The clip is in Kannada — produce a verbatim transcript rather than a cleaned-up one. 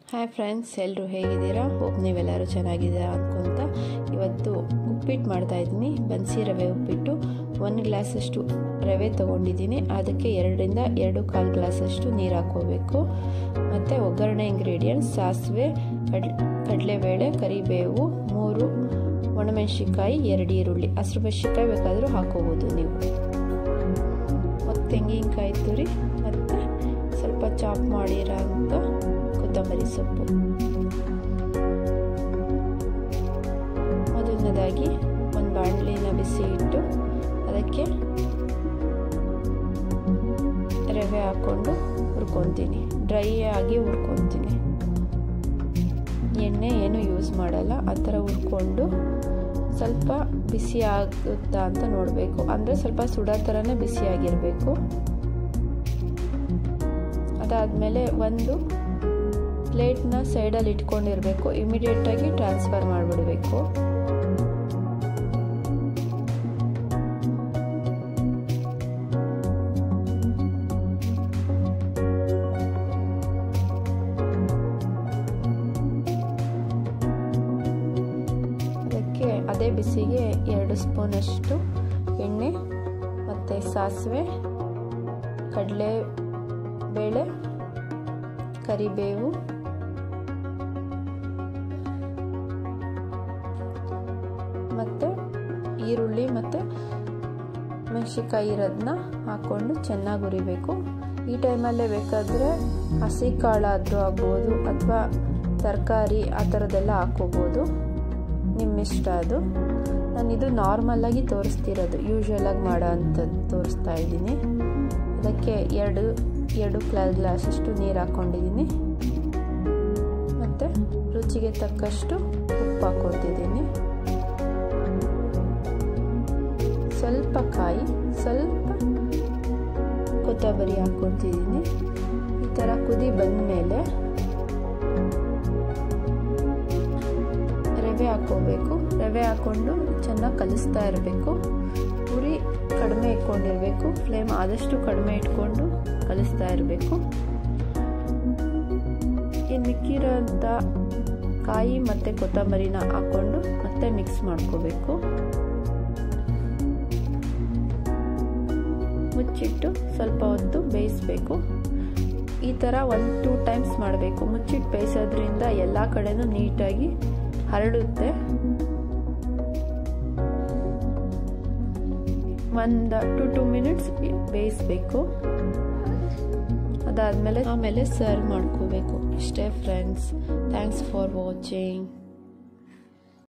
ಹಾಯ್ ಫ್ರೆಂಡ್ಸ್, ಎಲ್ಲರೂ ಹೇಗಿದ್ದೀರಾ? ಹೋಪ್ ನೀವೆಲ್ಲರೂ ಚೆನ್ನಾಗಿದ್ದೀರಾ ಅಂದ್ಕೊತ ಇವತ್ತು ಉಪ್ಪಿಟ್ಟು ಮಾಡ್ತಾಯಿದ್ದೀನಿ. ಬನ್ಸಿ ರವೆ ಉಪ್ಪಿಟ್ಟು. ಒಂದು ಗ್ಲಾಸಷ್ಟು ರವೆ ತೊಗೊಂಡಿದ್ದೀನಿ. ಅದಕ್ಕೆ ಎರಡರಿಂದ ಎರಡು ಕಾಲು ಗ್ಲಾಸಷ್ಟು ನೀರು ಹಾಕ್ಕೋಬೇಕು. ಮತ್ತು ಒಗ್ಗರಣೆ ಇಂಗ್ರೀಡಿಯೆಂಟ್ಸ್: ಸಾಸಿವೆ, ಕಡ್ ಕಡಲೆಬೇಳೆ, ಕರಿಬೇವು, ಮೂರು ಒಣಮೆಣಸಿನ್ಕಾಯಿ, ಎರಡು ಈರುಳ್ಳಿ. ಹಸಿರು ಮೆಣಸಿನ್ಕಾಯಿ ಬೇಕಾದರೂ ಹಾಕೋಬೋದು ನೀವು. ಮತ್ತು ತೆಂಗಿನಕಾಯಿ ತುರಿ ಮತ್ತು ಸ್ವಲ್ಪ ಚಾಪ್ ಮಾಡಿರೋ ಅಂಥ ಕೊತ್ತಂಬರಿ ಸೊಪ್ಪು. ಮೊದಲನೇದಾಗಿ ಒಂದು ಬಾಣಲಿನ ಬಿಸಿ ಇಟ್ಟು ಅದಕ್ಕೆ ರವೆ ಹಾಕ್ಕೊಂಡು ಹುರ್ಕೊತೀನಿ. ಡ್ರೈ ಆಗಿ ಹುರ್ಕೊತೀನಿ. ಎಣ್ಣೆ ಏನು ಯೂಸ್ ಮಾಡಲ್ಲ. ಆ ಥರ ಹುರ್ಕೊಂಡು ಸ್ವಲ್ಪ ಬಿಸಿ ಆಗುತ್ತಾ ಅಂತ ನೋಡಬೇಕು. ಅಂದರೆ ಸ್ವಲ್ಪ ಸುಡೋ ಥರನೇ ಬಿಸಿಯಾಗಿರಬೇಕು. ಅದಾದಮೇಲೆ ಒಂದು ಪ್ಲೇಟ್ನ ಸೈಡಲ್ಲಿ ಇಟ್ಕೊಂಡಿರಬೇಕು. ಇಮಿಡಿಯೇಟಾಗಿ ಟ್ರಾನ್ಸ್ಫರ್ ಮಾಡಿಬಿಡಬೇಕು. ಅದಕ್ಕೆ ಅದೇ ಬಿಸಿಗೆ ಎರಡು ಸ್ಪೂನಷ್ಟು ಎಣ್ಣೆ ಮತ್ತು ಸಾಸಿವೆ, ಕಡಲೆ ಬೇಳೆ, ಕರಿಬೇವು, ಮತ್ತು ಈರುಳ್ಳಿ ಮತ್ತು ಮೆಣಸಿನ್ಕಾಯಿ ಇರೋದನ್ನ ಹಾಕ್ಕೊಂಡು ಚೆನ್ನಾಗಿ ಹುರಿಬೇಕು. ಈ ಟೈಮಲ್ಲೇ ಬೇಕಾದರೆ ಹಸಿ ಕಾಳಾದರೂ ಆಗ್ಬೋದು ಅಥವಾ ತರಕಾರಿ ಆ ಥರದ್ದೆಲ್ಲ ಹಾಕ್ಕೋಬೋದು, ನಿಮ್ಮಿಷ್ಟ ಅದು. ನಾನಿದು ನಾರ್ಮಲಾಗಿ ತೋರಿಸ್ತಿರೋದು, ಯೂಶ್ವಲಾಗಿ ಮಾಡೋ ಅಂಥದ್ದು ತೋರಿಸ್ತಾ ಇದ್ದೀನಿ. ಅದಕ್ಕೆ ಎರಡು ಎರಡು ಕ್ಲಾಸ್ ಗ್ಲಾಸಷ್ಟು ನೀರು ಹಾಕ್ಕೊಂಡಿದ್ದೀನಿ. ಮತ್ತು ರುಚಿಗೆ ತಕ್ಕಷ್ಟು ಉಪ್ಪು ಹಾಕ್ಕೊತಿದ್ದೀನಿ. ಸ್ವಲ್ಪ ಕಾಯಿ, ಸ್ವಲ್ಪ ಕೊತ್ತಂಬರಿ ಹಾಕ್ಕೊತಿದ್ದೀನಿ. ಈ ಥರ ಕುದಿ ಬಂದಮೇಲೆ ರವೆ ಹಾಕ್ಕೋಬೇಕು. ರವೆ ಹಾಕ್ಕೊಂಡು ಚೆನ್ನಾಗಿ ಕಲಿಸ್ತಾ ಇರಬೇಕು. ಉರಿ ಕಡಿಮೆ ಇಟ್ಕೊಂಡಿರಬೇಕು. ಫ್ಲೇಮ್ ಆದಷ್ಟು ಕಡಿಮೆ ಇಟ್ಕೊಂಡು ಕಲಿಸ್ತಾ ಇರಬೇಕು. ಇನ್ನು ಮಿಕ್ಕಿರೋಂಥ ಕಾಯಿ ಮತ್ತು ಕೊತ್ತಂಬರಿನ ಹಾಕ್ಕೊಂಡು ಮತ್ತೆ ಮಿಕ್ಸ್ ಮಾಡ್ಕೋಬೇಕು. ಮುಚ್ಚಿಟ್ಟು ಸ್ವಲ್ಪ ಹೊತ್ತು ಬೇಯಿಸಬೇಕು. ಈ ಥರ ಒಂದು ಟೂ ಟೈಮ್ಸ್ ಮಾಡಬೇಕು. ಮುಚ್ಚಿಟ್ಟು ಬೇಯಿಸೋದ್ರಿಂದ ಎಲ್ಲ ಕಡೆನೂ ನೀಟಾಗಿ ಹರಡುತ್ತೆ. ಒಂದು ಟು ಟೂ ಮಿನಿಟ್ಸ್ ಬೇಯಿಸಬೇಕು. ಅದಾದಮೇಲೆ ಆಮೇಲೆ ಸರ್ವ್ ಮಾಡ್ಕೋಬೇಕು. ಇಷ್ಟೇ ಫ್ರೆಂಡ್ಸ್. Thanks for watching.